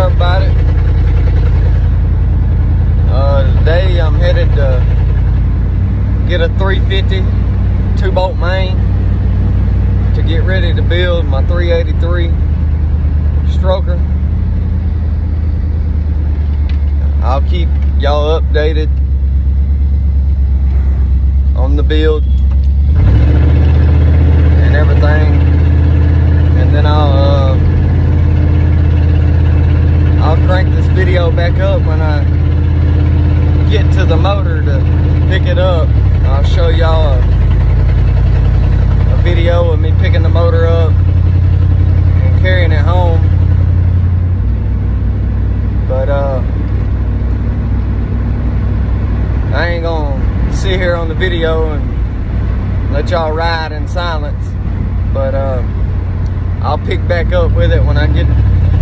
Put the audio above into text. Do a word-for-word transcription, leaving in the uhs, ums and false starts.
everybody. Uh, today I'm headed to get a three fifty two bolt main to get ready to build my three eighty-three stroker. I'll keep y'all updated on the build and everything, and then I'll uh, I'll crank this video back up when I get to the motor to pick it up. I'll show y'all a, a video of me picking the motor up and carrying it home. But uh, I ain't gonna sit here on the video and let y'all ride in silence. But uh, I'll pick back up with it when I get